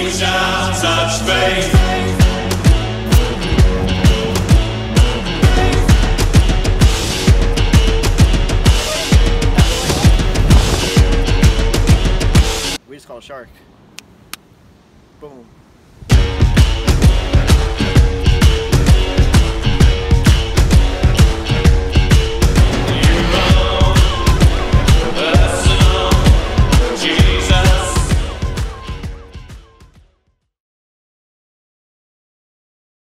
reach out, touch faith. We just caught a shark. Boom.